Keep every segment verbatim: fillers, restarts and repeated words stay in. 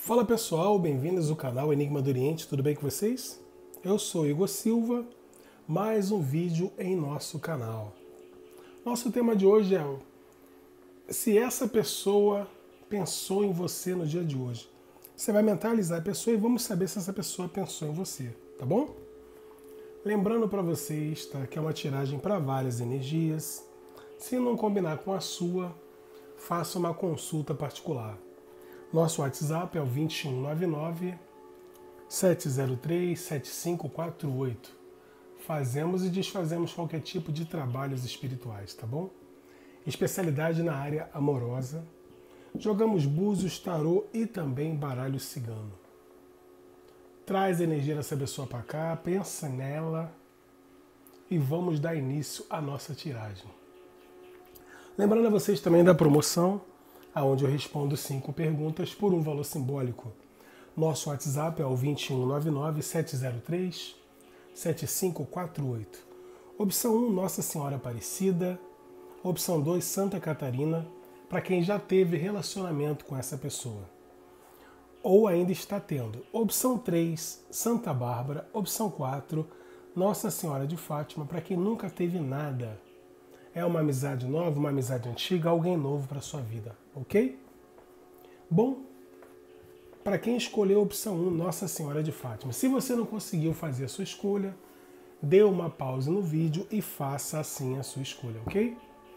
Fala pessoal, bem-vindos ao canal Enigma do Oriente, tudo bem com vocês? Eu sou Igor Silva, mais um vídeo em nosso canal. Nosso tema de hoje é se essa pessoa pensou em você no dia de hoje. Você vai mentalizar a pessoa e vamos saber se essa pessoa pensou em você, tá bom? Lembrando para vocês tá, que é uma tiragem para várias energias. Se não combinar com a sua, faça uma consulta particular. Nosso WhatsApp é o dois um nove nove, sete zero três, sete cinco quatro oito. Fazemos e desfazemos qualquer tipo de trabalhos espirituais, tá bom? Especialidade na área amorosa. Jogamos búzios, tarô e também baralho cigano. Traz a energia dessa pessoa para cá, pensa nela e vamos dar início à nossa tiragem. Lembrando a vocês também da promoção, onde eu respondo cinco perguntas por um valor simbólico. Nosso WhatsApp é o dois um nove nove, sete zero três, sete cinco quatro oito. Opção um, Nossa Senhora Aparecida. Opção dois, Santa Catarina, para quem já teve relacionamento com essa pessoa. Ou ainda está tendo. Opção três, Santa Bárbara. Opção quatro, Nossa Senhora de Fátima, para quem nunca teve nada. É uma amizade nova, uma amizade antiga, alguém novo para a sua vida, ok? Bom, para quem escolheu a opção um, Nossa Senhora de Fátima, se você não conseguiu fazer a sua escolha, dê uma pausa no vídeo e faça assim a sua escolha, ok?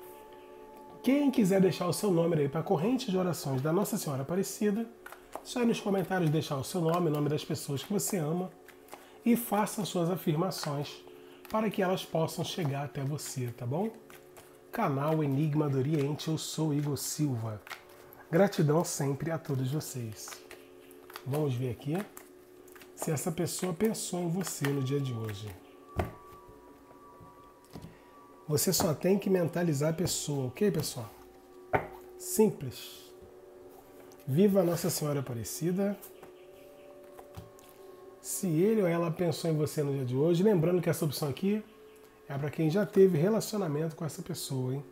Quem quiser deixar o seu nome aí para a corrente de orações da Nossa Senhora Aparecida, só aí nos comentários deixar o seu nome, o nome das pessoas que você ama e faça suas afirmações para que elas possam chegar até você, tá bom? Canal Enigma do Oriente, eu sou Igor Silva. Gratidão sempre a todos vocês. Vamos ver aqui se essa pessoa pensou em você no dia de hoje. Você só tem que mentalizar a pessoa, ok, pessoal? Simples. Viva Nossa Senhora Aparecida. Se ele ou ela pensou em você no dia de hoje, lembrando que essa opção aqui é para quem já teve relacionamento com essa pessoa, hein?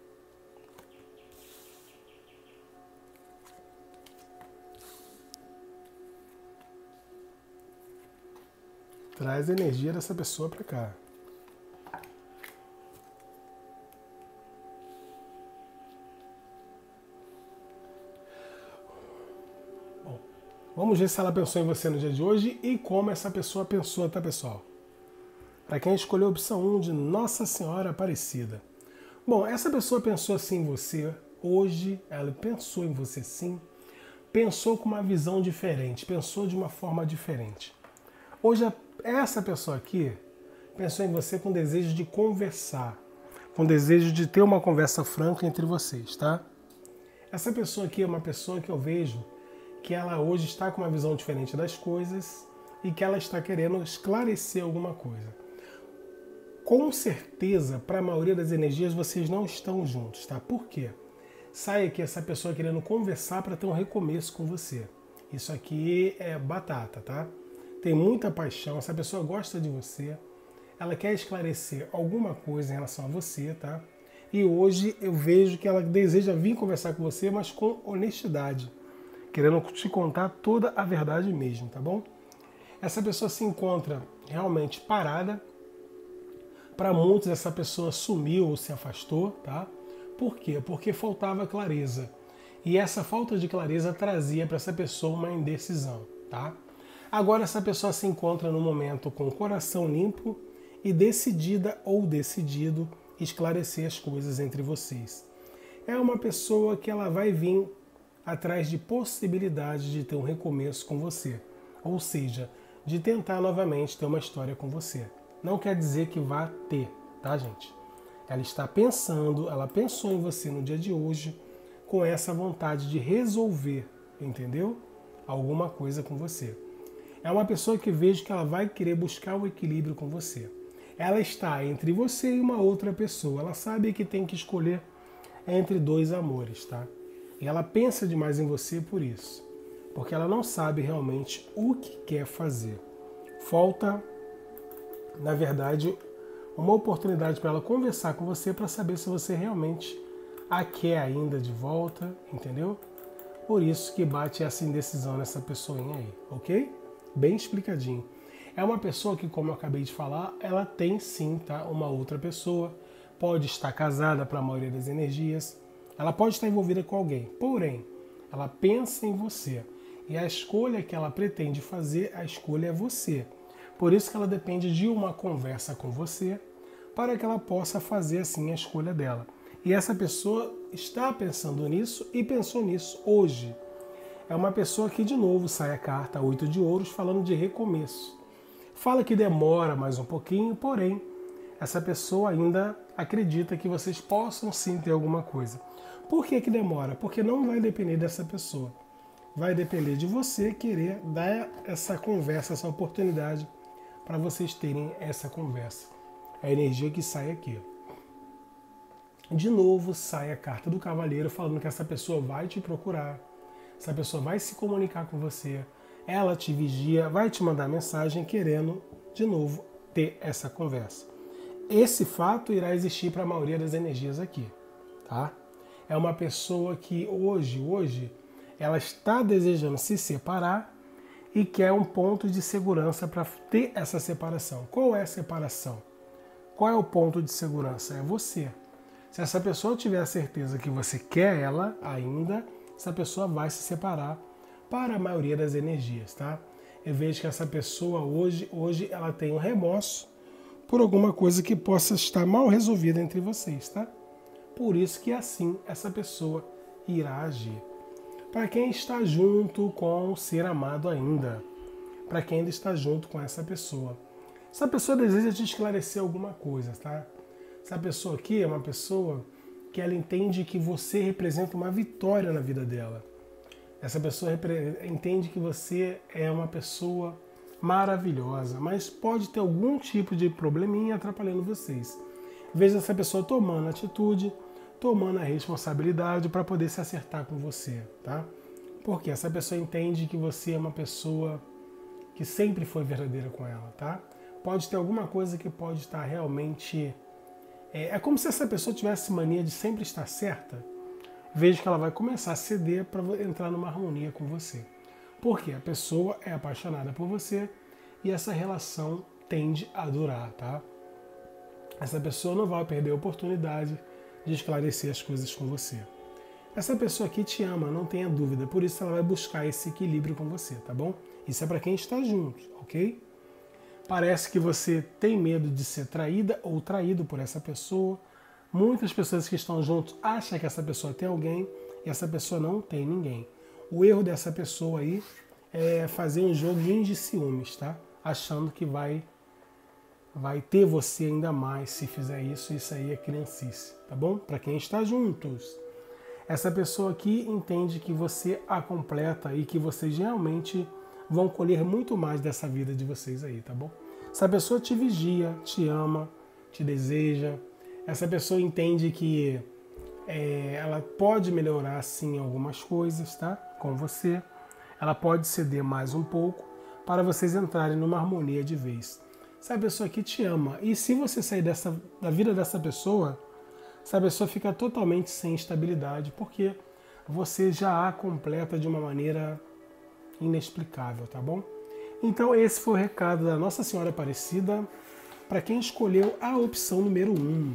Traz a energia dessa pessoa para cá. Bom, vamos ver se ela pensou em você no dia de hoje e como essa pessoa pensou, tá, pessoal? Para quem escolheu a opção um de Nossa Senhora Aparecida. Bom, essa pessoa pensou assim em você hoje, ela pensou em você sim, pensou com uma visão diferente, pensou de uma forma diferente. Hoje, essa pessoa aqui pensou em você com desejo de conversar, com desejo de ter uma conversa franca entre vocês, tá? Essa pessoa aqui é uma pessoa que eu vejo que ela hoje está com uma visão diferente das coisas e que ela está querendo esclarecer alguma coisa. Com certeza, para a maioria das energias, vocês não estão juntos, tá? Por quê? Sai aqui essa pessoa querendo conversar para ter um recomeço com você. Isso aqui é batata, tá? Tem muita paixão, essa pessoa gosta de você, ela quer esclarecer alguma coisa em relação a você, tá? E hoje eu vejo que ela deseja vir conversar com você, mas com honestidade, querendo te contar toda a verdade mesmo, tá bom? Essa pessoa se encontra realmente parada. Para muitos, essa pessoa sumiu ou se afastou, tá? Por quê? Porque faltava clareza. E essa falta de clareza trazia para essa pessoa uma indecisão, tá? Agora essa pessoa se encontra no momento com o coração limpo e decidida ou decidido esclarecer as coisas entre vocês. É uma pessoa que ela vai vir atrás de possibilidade de ter um recomeço com você. Ou seja, de tentar novamente ter uma história com você. Não quer dizer que vá ter, tá, gente? Ela está pensando, ela pensou em você no dia de hoje com essa vontade de resolver, entendeu? Alguma coisa com você. É uma pessoa que vejo que ela vai querer buscar o equilíbrio com você. Ela está entre você e uma outra pessoa. Ela sabe que tem que escolher entre dois amores, tá? E ela pensa demais em você por isso. Porque ela não sabe realmente o que quer fazer. Falta, na verdade, uma oportunidade para ela conversar com você para saber se você realmente a quer ainda de volta, entendeu? Por isso que bate essa indecisão nessa pessoinha aí, ok? Bem explicadinho. É uma pessoa que, como eu acabei de falar, ela tem sim, tá? Uma outra pessoa. Pode estar casada para a maioria das energias. Ela pode estar envolvida com alguém. Porém, ela pensa em você. E a escolha que ela pretende fazer, a escolha é você. Por isso que ela depende de uma conversa com você para que ela possa fazer assim a escolha dela. E essa pessoa está pensando nisso e pensou nisso hoje. É uma pessoa que, de novo, sai a carta oito de ouros falando de recomeço. Fala que demora mais um pouquinho, porém, essa pessoa ainda acredita que vocês possam sim ter alguma coisa. Por que que demora? Porque não vai depender dessa pessoa. Vai depender de você querer dar essa conversa, essa oportunidade para vocês terem essa conversa. É a energia que sai aqui. De novo, sai a carta do cavaleiro falando que essa pessoa vai te procurar, essa pessoa vai se comunicar com você, ela te vigia, vai te mandar mensagem querendo, de novo, ter essa conversa. Esse fato irá existir para a maioria das energias aqui, tá? É uma pessoa que hoje, hoje, ela está desejando se separar e quer um ponto de segurança para ter essa separação. Qual é a separação? Qual é o ponto de segurança? É você. Se essa pessoa tiver a certeza que você quer ela ainda, essa pessoa vai se separar para a maioria das energias, tá? Eu vejo que essa pessoa hoje, hoje ela tem um remorso por alguma coisa que possa estar mal resolvida entre vocês, tá? Por isso que assim essa pessoa irá agir. Para quem está junto com o ser amado ainda, para quem ainda está junto com essa pessoa. Essa pessoa deseja te esclarecer alguma coisa, tá? Essa pessoa aqui é uma pessoa que ela entende que você representa uma vitória na vida dela. Essa pessoa entende que você é uma pessoa maravilhosa, mas pode ter algum tipo de probleminha atrapalhando vocês. Veja essa pessoa tomando atitude, tomando a responsabilidade para poder se acertar com você, tá? Porque essa pessoa entende que você é uma pessoa que sempre foi verdadeira com ela, tá? Pode ter alguma coisa que pode estar realmente... É, é como se essa pessoa tivesse mania de sempre estar certa. Veja que ela vai começar a ceder para entrar numa harmonia com você. Porque a pessoa é apaixonada por você e essa relação tende a durar, tá? Essa pessoa não vai perder a oportunidade de esclarecer as coisas com você. Essa pessoa aqui te ama, não tenha dúvida, por isso ela vai buscar esse equilíbrio com você, tá bom? Isso é para quem está junto, ok? Parece que você tem medo de ser traída ou traído por essa pessoa. Muitas pessoas que estão juntos acham que essa pessoa tem alguém e essa pessoa não tem ninguém. O erro dessa pessoa aí é fazer um joguinho de ciúmes, tá? Achando que vai, vai ter você ainda mais se fizer isso. Isso aí é criancice, tá bom? Para quem está juntos. Essa pessoa aqui entende que você a completa e que vocês realmente vão colher muito mais dessa vida de vocês aí, tá bom? Essa pessoa te vigia, te ama, te deseja. Essa pessoa entende que é, ela pode melhorar sim algumas coisas, tá? Com você. Ela pode ceder mais um pouco para vocês entrarem numa harmonia de vez. Essa pessoa aqui te ama. E se você sair dessa, da vida dessa pessoa, essa pessoa fica totalmente sem estabilidade, porque você já a completa de uma maneira inexplicável, tá bom? Então esse foi o recado da Nossa Senhora Aparecida para quem escolheu a opção número um.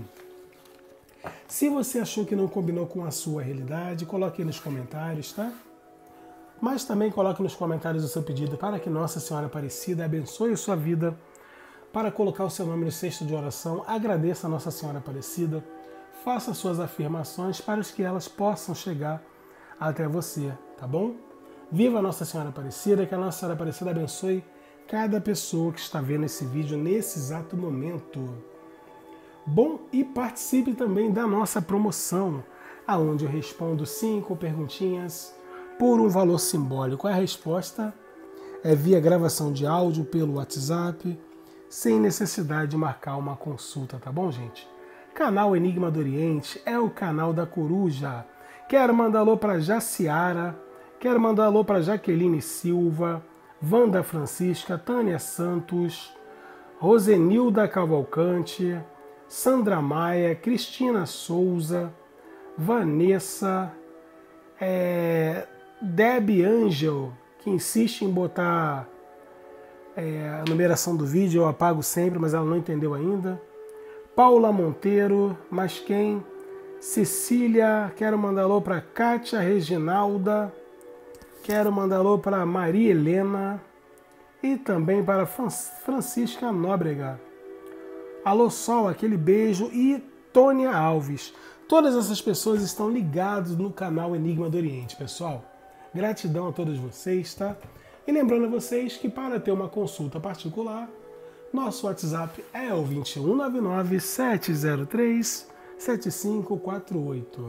Se você achou que não combinou com a sua realidade, coloque aí nos comentários, tá? Mas também coloque nos comentários o seu pedido para que Nossa Senhora Aparecida abençoe a sua vida, para colocar o seu nome no cesto de oração. Agradeça a Nossa Senhora Aparecida, faça suas afirmações para que elas possam chegar até você, tá bom? Viva a Nossa Senhora Aparecida, que a Nossa Senhora Aparecida abençoe cada pessoa que está vendo esse vídeo nesse exato momento. Bom, e participe também da nossa promoção, aonde eu respondo cinco perguntinhas por um valor simbólico. A resposta é via gravação de áudio pelo WhatsApp, sem necessidade de marcar uma consulta, tá bom, gente? Canal Enigma do Oriente é o canal da Coruja. Quero mandar alô para Jaciara, quero mandar alô para Jaqueline Silva, Wanda Francisca, Tânia Santos, Rosenilda Cavalcante, Sandra Maia, Cristina Souza, Vanessa, é, Debbie Angel, que insiste em botar é, a numeração do vídeo, eu apago sempre, mas ela não entendeu ainda. Paula Monteiro, mas quem? Cecília, quero mandar alô para Kátia Reginalda, quero mandar alô para Maria Helena e também para Francisca Nóbrega. Alô Sol, aquele beijo, e Tônia Alves. Todas essas pessoas estão ligadas no canal Enigma do Oriente, pessoal. Gratidão a todos vocês, tá? E lembrando a vocês que para ter uma consulta particular, nosso WhatsApp é o dois um nove nove, sete zero três, sete cinco quatro oito.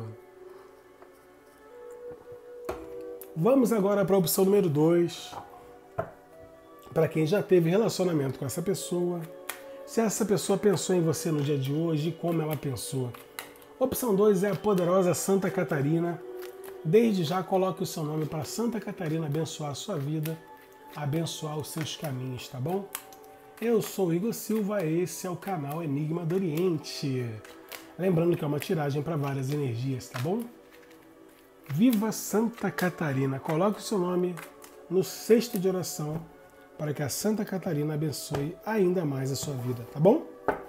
Vamos agora para a opção número dois. Para quem já teve relacionamento com essa pessoa, se essa pessoa pensou em você no dia de hoje e como ela pensou. Opção dois é a poderosa Santa Catarina. Desde já coloque o seu nome para Santa Catarina abençoar a sua vida, abençoar os seus caminhos, tá bom? Eu sou Igor Silva, esse é o canal Enigma do Oriente. Lembrando que é uma tiragem para várias energias, tá bom? Viva Santa Catarina! Coloque o seu nome no cesto de oração para que a Santa Catarina abençoe ainda mais a sua vida, tá bom?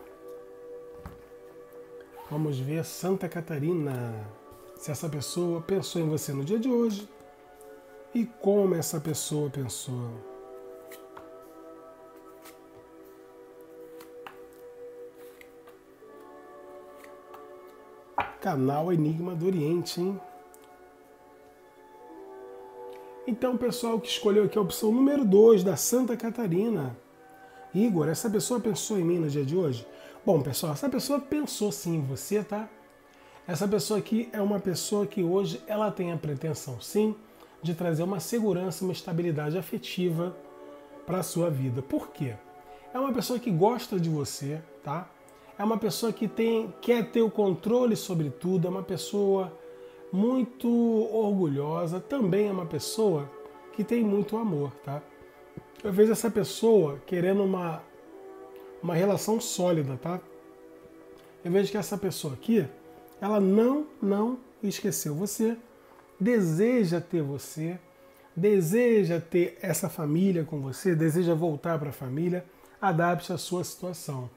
Vamos ver Santa Catarina. Se essa pessoa pensou em você no dia de hoje e como essa pessoa pensou. Canal Enigma do Oriente, hein? Então, pessoal que escolheu aqui a opção número dois da Santa Catarina. Igor, essa pessoa pensou em mim no dia de hoje? Bom, pessoal, essa pessoa pensou sim em você, tá? Essa pessoa aqui é uma pessoa que hoje ela tem a pretensão, sim, de trazer uma segurança, uma estabilidade afetiva para a sua vida. Por quê? É uma pessoa que gosta de você, tá? É uma pessoa que tem, quer ter o controle sobre tudo, é uma pessoa muito orgulhosa, também é uma pessoa que tem muito amor, tá? Eu vejo essa pessoa querendo uma, uma relação sólida, tá? Eu vejo que essa pessoa aqui, ela não, não esqueceu você, deseja ter você, deseja ter essa família com você, deseja voltar para a família, adapte a sua situação.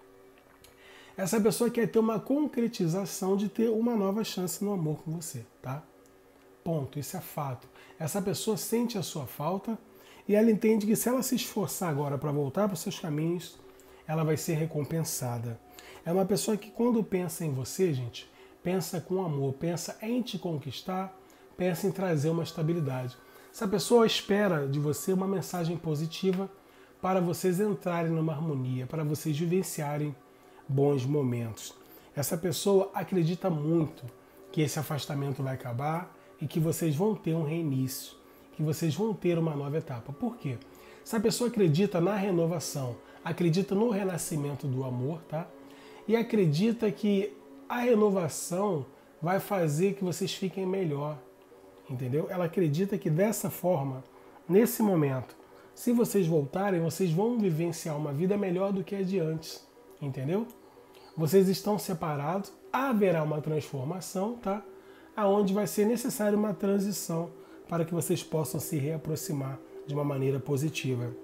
Essa pessoa quer ter uma concretização de ter uma nova chance no amor com você, tá? Ponto, isso é fato. Essa pessoa sente a sua falta e ela entende que se ela se esforçar agora para voltar para os seus caminhos, ela vai ser recompensada. É uma pessoa que quando pensa em você, gente, pensa com amor, pensa em te conquistar, pensa em trazer uma estabilidade. Essa pessoa espera de você uma mensagem positiva para vocês entrarem numa harmonia, para vocês vivenciarem bons momentos. Essa pessoa acredita muito que esse afastamento vai acabar e que vocês vão ter um reinício, que vocês vão ter uma nova etapa. Por quê? Essa pessoa acredita na renovação, acredita no renascimento do amor, tá? E acredita que a renovação vai fazer que vocês fiquem melhor, entendeu? Ela acredita que dessa forma, nesse momento, se vocês voltarem, vocês vão vivenciar uma vida melhor do que a de antes. Entendeu? Vocês estão separados, haverá uma transformação, tá? Aonde vai ser necessária uma transição para que vocês possam se reaproximar de uma maneira positiva.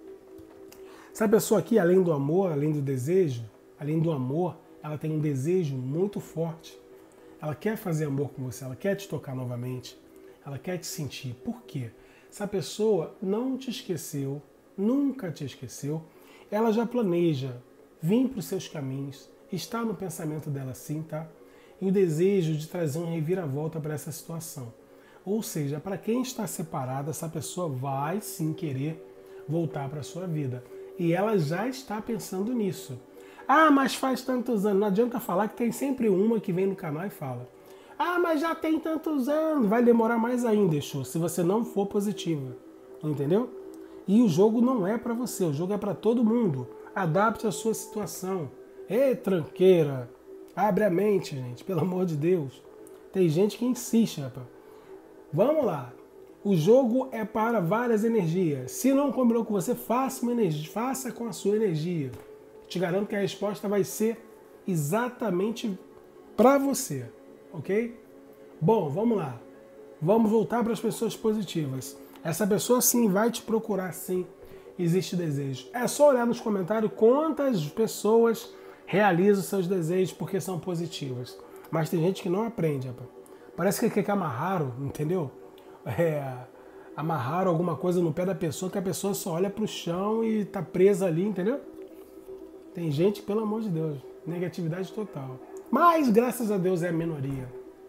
Essa pessoa aqui, além do amor, além do desejo, além do amor, ela tem um desejo muito forte. Ela quer fazer amor com você, ela quer te tocar novamente, ela quer te sentir. Por quê? Essa pessoa não te esqueceu, nunca te esqueceu, ela já planeja vir para os seus caminhos, está no pensamento dela sim, tá? E o desejo de trazer um reviravolta para essa situação. Ou seja, para quem está separado, essa pessoa vai sim querer voltar para a sua vida. E ela já está pensando nisso. Ah, mas faz tantos anos. Não adianta falar que tem sempre uma que vem no canal e fala. Ah, mas já tem tantos anos. Vai demorar mais ainda, Exu, se você não for positiva. Entendeu? E o jogo não é para você, o jogo é para todo mundo. Adapte a sua situação. Ei, tranqueira, abre a mente, gente, pelo amor de Deus. Tem gente que insiste, rapaz. Vamos lá. O jogo é para várias energias. Se não combinou com você, faça uma energia, faça com a sua energia. Te garanto que a resposta vai ser exatamente para você, ok? Bom, vamos lá. Vamos voltar para as pessoas positivas. Essa pessoa sim vai te procurar, sim. Existe desejo. É só olhar nos comentários quantas pessoas realizam seus desejos porque são positivas. Mas tem gente que não aprende, rapaz. Parece que quer que amarraram, entendeu? É, amarraram alguma coisa no pé da pessoa que a pessoa só olha para o chão e tá presa ali, entendeu? Tem gente, pelo amor de Deus, negatividade total. Mas, graças a Deus, é a minoria.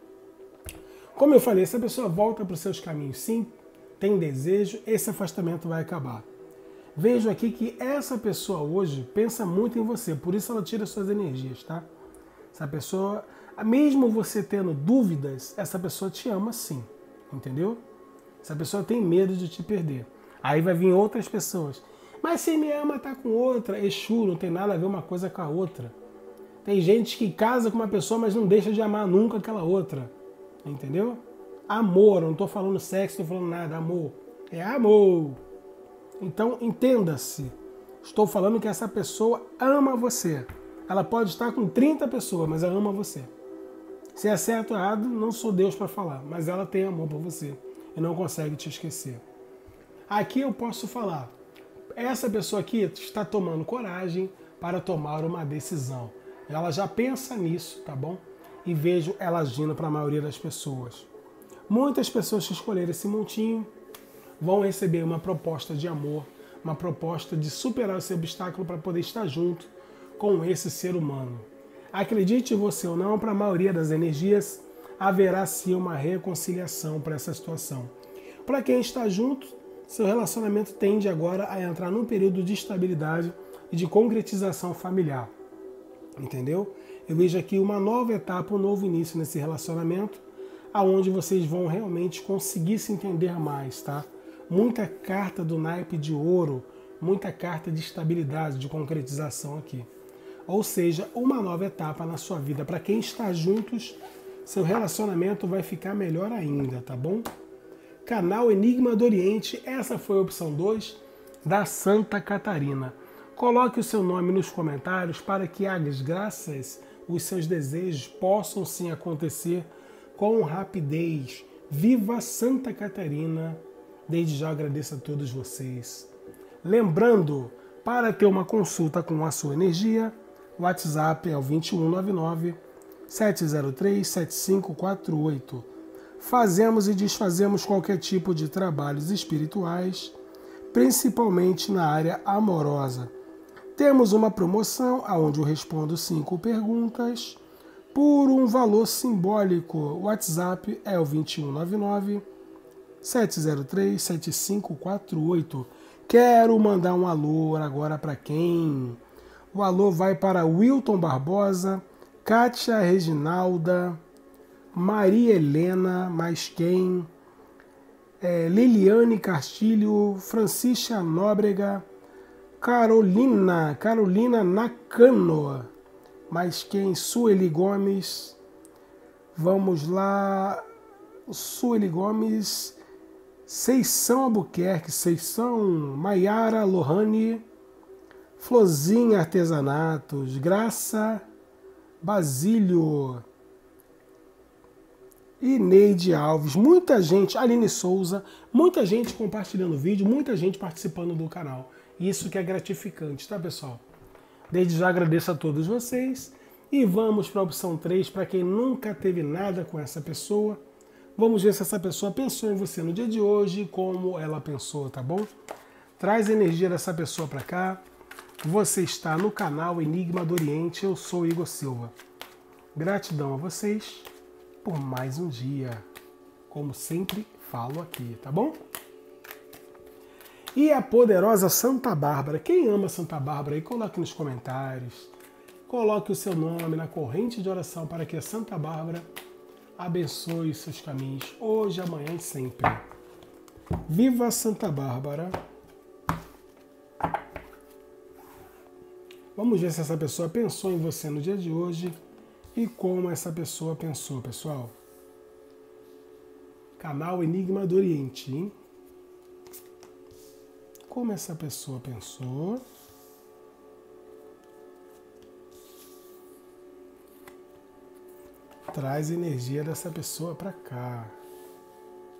Como eu falei, se a pessoa volta para os seus caminhos, sim, tem desejo, esse afastamento vai acabar. Vejo aqui que essa pessoa hoje pensa muito em você, por isso ela tira suas energias, tá? Essa pessoa, mesmo você tendo dúvidas, essa pessoa te ama sim, entendeu? Essa pessoa tem medo de te perder. Aí vai vir outras pessoas. Mas se me ama, tá com outra. Exu, não tem nada a ver uma coisa com a outra. Tem gente que casa com uma pessoa, mas não deixa de amar nunca aquela outra. Entendeu? Amor, não estou falando sexo, não estou falando nada, amor. É amor. Então, entenda-se. Estou falando que essa pessoa ama você. Ela pode estar com trinta pessoas, mas ela ama você. Se é certo ou errado, não sou Deus para falar, mas ela tem amor por você e não consegue te esquecer. Aqui eu posso falar, essa pessoa aqui está tomando coragem para tomar uma decisão. Ela já pensa nisso, tá bom? E vejo ela agindo para a maioria das pessoas. Muitas pessoas que escolheram esse montinho vão receber uma proposta de amor, uma proposta de superar esse obstáculo para poder estar junto com esse ser humano. Acredite você ou não, para a maioria das energias, haverá sim uma reconciliação para essa situação. Para quem está junto, seu relacionamento tende agora a entrar num período de estabilidade e de concretização familiar. Entendeu? Eu vejo aqui uma nova etapa, um novo início nesse relacionamento, aonde vocês vão realmente conseguir se entender mais, tá? Muita carta do naipe de ouro, muita carta de estabilidade, de concretização aqui. Ou seja, uma nova etapa na sua vida. Para quem está juntos, seu relacionamento vai ficar melhor ainda, tá bom? Canal Enigma do Oriente, essa foi a opção dois da Santa Catarina. Coloque o seu nome nos comentários para que as graças, os seus desejos possam sim acontecer com rapidez. Viva Santa Catarina! Desde já agradeço a todos vocês. Lembrando, para ter uma consulta com a sua energia, o WhatsApp é o dois um nove nove, sete zero três, sete cinco quatro oito. Fazemos e desfazemos qualquer tipo de trabalhos espirituais, principalmente na área amorosa. Temos uma promoção onde eu respondo cinco perguntas por um valor simbólico. O WhatsApp é o dois um nove nove, sete zero três, sete cinco quatro oito. Quero mandar um alô agora para quem? O alô vai para Wilton Barbosa, Kátia Reginalda, Maria Helena, mais quem? É, Liliane Castilho, Francisca Nóbrega, Carolina, Carolina Nakano, mais quem? Sueli Gomes, vamos lá, Sueli Gomes, Seição Albuquerque, Seição, Maiara Lohane, Flozinha Artesanatos, Graça, Basílio, e Neide Alves, muita gente, Aline Souza, muita gente compartilhando o vídeo, muita gente participando do canal. Isso que é gratificante, tá, pessoal? Desde já agradeço a todos vocês e vamos para a opção três, para quem nunca teve nada com essa pessoa. Vamos ver se essa pessoa pensou em você no dia de hoje, como ela pensou, tá bom? Traz a energia dessa pessoa para cá. Você está no canal Enigma do Oriente, eu sou Igor Silva. Gratidão a vocês por mais um dia, como sempre falo aqui, tá bom? E a poderosa Santa Bárbara, quem ama Santa Bárbara aí, coloque nos comentários, coloque o seu nome na corrente de oração para que a Santa Bárbara abençoe os seus caminhos, hoje, amanhã e sempre. Viva Santa Bárbara! Vamos ver se essa pessoa pensou em você no dia de hoje e como essa pessoa pensou, pessoal. Canal Enigma do Oriente, hein? Como essa pessoa pensou. Traz a energia dessa pessoa para cá.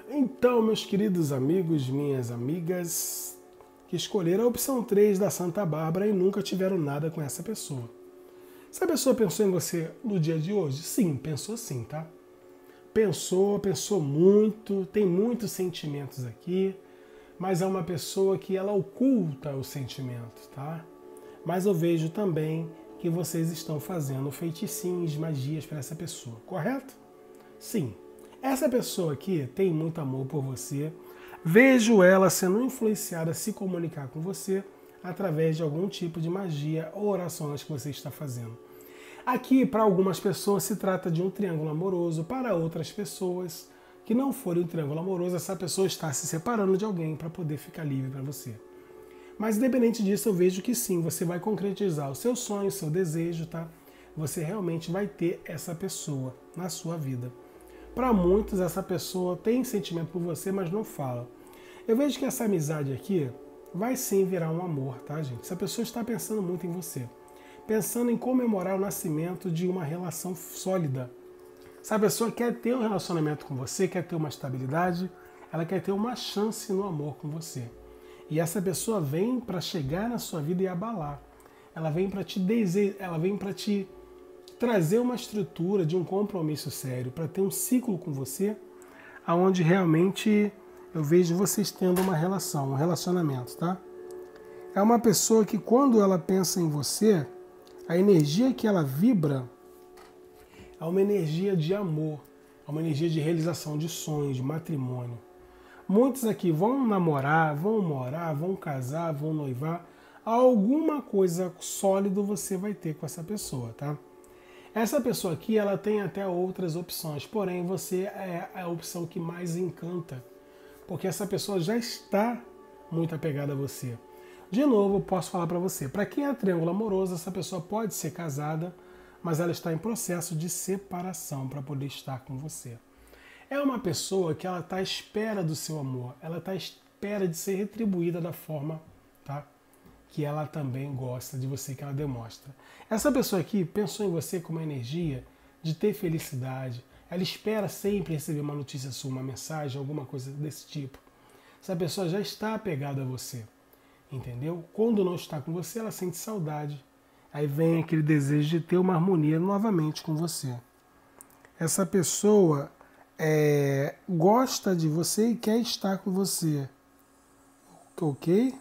Então, meus queridos amigos, minhas amigas, que escolheram a opção três da Santa Bárbara e nunca tiveram nada com essa pessoa. Essa pessoa pensou em você no dia de hoje? Sim, pensou sim, tá? Pensou, pensou muito, tem muitos sentimentos aqui, mas é uma pessoa que ela oculta os sentimentos, tá? Mas eu vejo também que vocês estão fazendo feiticinhos, magias para essa pessoa, correto? Sim. Essa pessoa aqui tem muito amor por você. Vejo ela sendo influenciada a se comunicar com você através de algum tipo de magia ou orações que você está fazendo. Aqui, para algumas pessoas, se trata de um triângulo amoroso. Para outras pessoas que não forem um triângulo amoroso, essa pessoa está se separando de alguém para poder ficar livre para você. Mas, independente disso, eu vejo que sim, você vai concretizar o seu sonho, o seu desejo, tá? Você realmente vai ter essa pessoa na sua vida. Para muitos, essa pessoa tem sentimento por você, mas não fala. Eu vejo que essa amizade aqui vai sim virar um amor, tá, gente? Essa pessoa está pensando muito em você. Pensando em comemorar o nascimento de uma relação sólida. Essa pessoa quer ter um relacionamento com você, quer ter uma estabilidade, ela quer ter uma chance no amor com você. E essa pessoa vem para chegar na sua vida e abalar. Ela vem para te desejar, ela vem para te trazer uma estrutura de um compromisso sério, para ter um ciclo com você, aonde realmente eu vejo vocês tendo uma relação, um relacionamento, tá? É uma pessoa que quando ela pensa em você, a energia que ela vibra é uma energia de amor, é uma energia de realização de sonhos, de matrimônio. Muitos aqui vão namorar, vão morar, vão casar, vão noivar. Alguma coisa sólida você vai ter com essa pessoa, tá? Essa pessoa aqui, ela tem até outras opções, porém você é a opção que mais encanta, porque essa pessoa já está muito apegada a você. De novo, eu posso falar para você, para quem é triângulo amoroso, essa pessoa pode ser casada, mas ela está em processo de separação para poder estar com você. É uma pessoa que ela está à espera do seu amor, ela está à espera de ser retribuída da forma, tá, que ela também gosta de você, que ela demonstra. Essa pessoa aqui pensou em você com uma energia de ter felicidade. Ela espera sempre receber uma notícia sua, uma mensagem, alguma coisa desse tipo. Essa pessoa já está apegada a você, entendeu? Quando não está com você, ela sente saudade. Aí vem aquele desejo de ter uma harmonia novamente com você. Essa pessoa é, gosta de você e quer estar com você. Ok?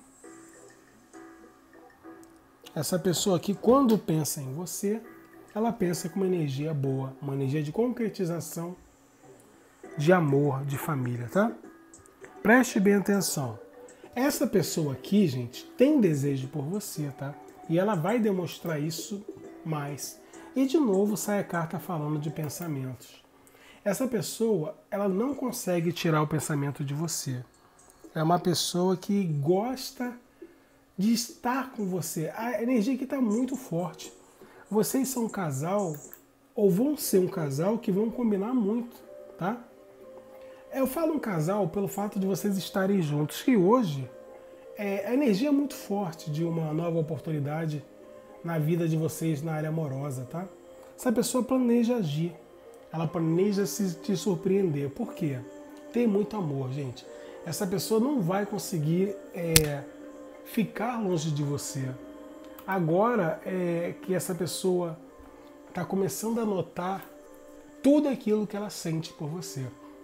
Essa pessoa aqui, quando pensa em você, ela pensa com uma energia boa, uma energia de concretização, de amor, de família, tá? Preste bem atenção. Essa pessoa aqui, gente, tem desejo por você, tá? E ela vai demonstrar isso mais. E de novo sai a carta falando de pensamentos. Essa pessoa, ela não consegue tirar o pensamento de você. É uma pessoa que gosta de estar com você. A energia aqui está muito forte. Vocês são um casal, ou vão ser um casal que vão combinar muito, tá? Eu falo um casal pelo fato de vocês estarem juntos, que hoje é, a energia é muito forte de uma nova oportunidade na vida de vocês na área amorosa, tá? Essa pessoa planeja agir, ela planeja se te surpreender. Por quê? Tem muito amor, gente. Essa pessoa não vai conseguir é, ficar longe de você. Agora é que essa pessoa está começando a notar tudo aquilo que ela sente por você.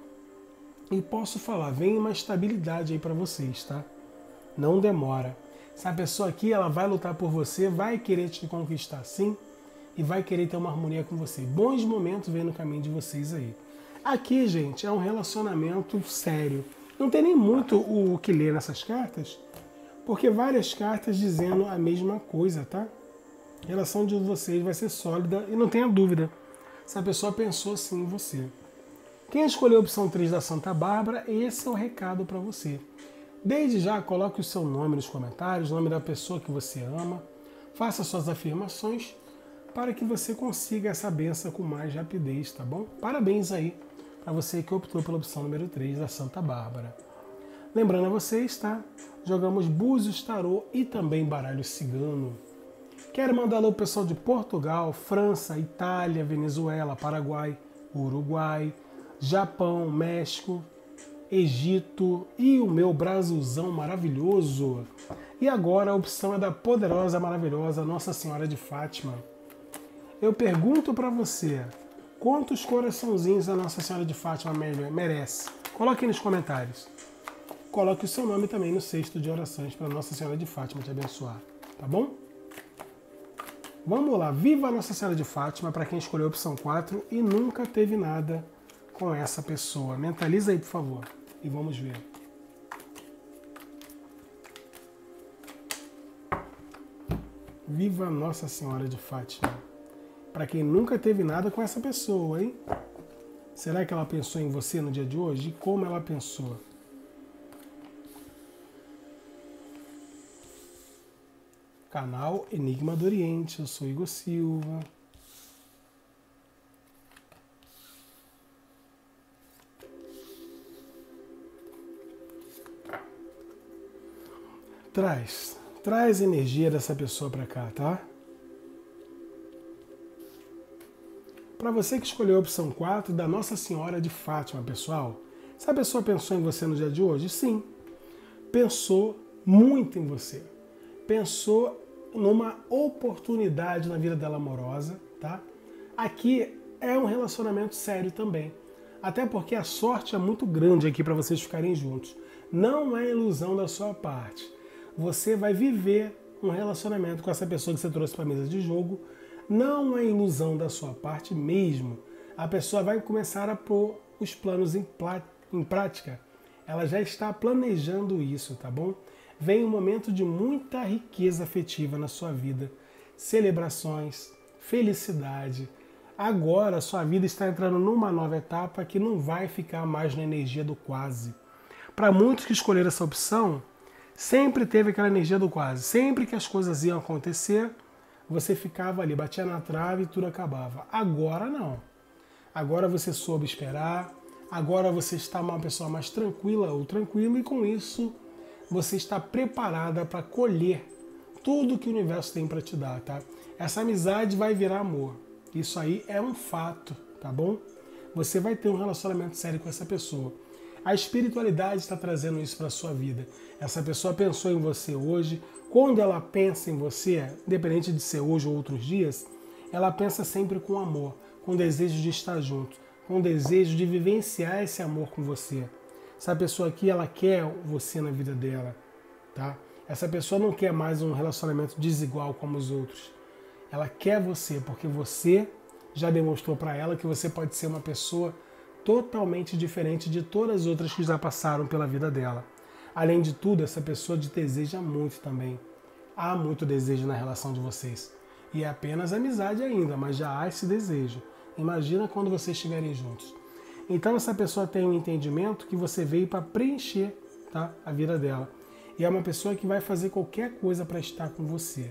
E posso falar, vem uma estabilidade aí para vocês, tá? Não demora. Essa pessoa aqui, ela vai lutar por você, vai querer te conquistar sim, e vai querer ter uma harmonia com você. Bons momentos vêm no caminho de vocês aí. Aqui, gente, é um relacionamento sério. Não tem nem muito o que ler nessas cartas, porque várias cartas dizendo a mesma coisa, tá? A relação de vocês vai ser sólida e não tenha dúvida. Essa pessoa pensou sim em você. Quem escolheu a opção três da Santa Bárbara, esse é o recado para você. Desde já, coloque o seu nome nos comentários, o nome da pessoa que você ama. Faça suas afirmações para que você consiga essa benção com mais rapidez, tá bom? Parabéns aí para você que optou pela opção número três da Santa Bárbara. Lembrando a vocês, tá? Jogamos búzios, tarô e também baralho cigano. Quero mandar alô pro pessoal de Portugal, França, Itália, Venezuela, Paraguai, Uruguai, Japão, México Egito e o meu Brasilzão maravilhoso. E agora a opção é da poderosa, maravilhosa Nossa Senhora de Fátima. Eu pergunto para você, quantos coraçãozinhos a Nossa Senhora de Fátima merece? Coloque aí nos comentários. Coloque o seu nome também no cesto de orações para Nossa Senhora de Fátima te abençoar, tá bom? Vamos lá, viva a Nossa Senhora de Fátima para quem escolheu a opção quatro e nunca teve nada com essa pessoa. Mentaliza aí, por favor, e vamos ver. Viva Nossa Senhora de Fátima. Para quem nunca teve nada com essa pessoa, hein? Será que ela pensou em você no dia de hoje? E como ela pensou? Canal Enigma do Oriente, eu sou Igor Silva. Traz, traz energia dessa pessoa para cá, tá? Para você que escolheu a opção quatro da Nossa Senhora de Fátima, pessoal, se a pessoa pensou em você no dia de hoje? Sim, pensou muito em você. Pensou numa oportunidade na vida dela amorosa, tá? Aqui é um relacionamento sério também. Até porque a sorte é muito grande aqui para vocês ficarem juntos. Não é ilusão da sua parte. Você vai viver um relacionamento com essa pessoa que você trouxe para a mesa de jogo. Não é ilusão da sua parte mesmo. A pessoa vai começar a pôr os planos em, em prática. Ela já está planejando isso, tá bom? Vem um momento de muita riqueza afetiva na sua vida. Celebrações, felicidade. Agora a sua vida está entrando numa nova etapa que não vai ficar mais na energia do quase. Para muitos que escolheram essa opção, sempre teve aquela energia do quase. Sempre que as coisas iam acontecer, você ficava ali, batia na trave e tudo acabava. Agora não. Agora você soube esperar, agora você está uma pessoa mais tranquila ou tranquilo e com isso você está preparada para colher tudo que o universo tem para te dar, tá? Essa amizade vai virar amor. Isso aí é um fato, tá bom? Você vai ter um relacionamento sério com essa pessoa. A espiritualidade está trazendo isso para a sua vida. Essa pessoa pensou em você hoje. Quando ela pensa em você, independente de ser hoje ou outros dias, ela pensa sempre com amor, com desejo de estar junto, com desejo de vivenciar esse amor com você. Essa pessoa aqui, ela quer você na vida dela, tá? Essa pessoa não quer mais um relacionamento desigual como os outros. Ela quer você, porque você já demonstrou para ela que você pode ser uma pessoa totalmente diferente de todas as outras que já passaram pela vida dela. Além de tudo, essa pessoa te deseja muito também. Há muito desejo na relação de vocês. E é apenas amizade ainda, mas já há esse desejo. Imagina quando vocês estiverem juntos. Então essa pessoa tem um entendimento que você veio para preencher, tá, a vida dela. E é uma pessoa que vai fazer qualquer coisa para estar com você.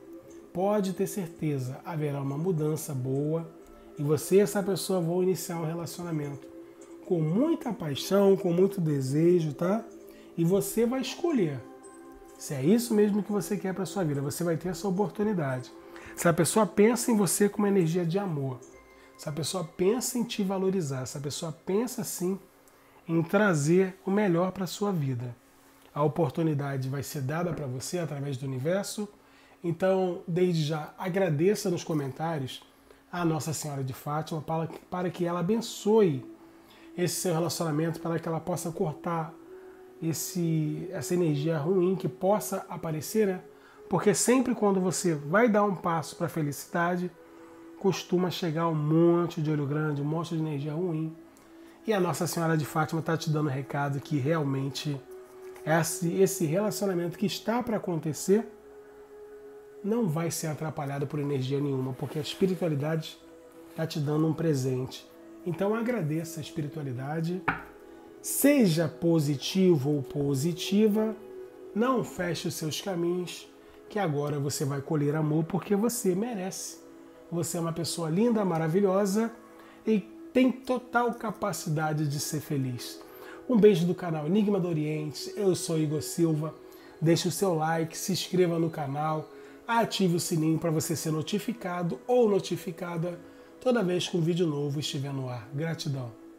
Pode ter certeza, haverá uma mudança boa e você e essa pessoa vão iniciar um relacionamento com muita paixão, com muito desejo, tá? E você vai escolher se é isso mesmo que você quer para sua vida. Você vai ter essa oportunidade. Se a pessoa pensa em você com uma energia de amor, se a pessoa pensa em te valorizar, se a pessoa pensa sim em trazer o melhor para a sua vida, a oportunidade vai ser dada para você através do universo. Então, desde já, agradeça nos comentários a Nossa Senhora de Fátima para, para que ela abençoe esse seu relacionamento, para que ela possa cortar esse, essa energia ruim que possa aparecer, né? Porque sempre quando você vai dar um passo para a felicidade, costuma chegar um monte de olho grande, um monte de energia ruim. E a Nossa Senhora de Fátima está te dando um recado que realmente esse, esse relacionamento que está para acontecer não vai ser atrapalhado por energia nenhuma, porque a espiritualidade está te dando um presente. Então agradeça a espiritualidade, seja positivo ou positiva, não feche os seus caminhos, que agora você vai colher amor porque você merece. Você é uma pessoa linda, maravilhosa e tem total capacidade de ser feliz. Um beijo do canal Enigma do Oriente, eu sou Igor Silva, deixe o seu like, se inscreva no canal, ative o sininho para você ser notificado ou notificada toda vez que um vídeo novo estiver no ar. Gratidão!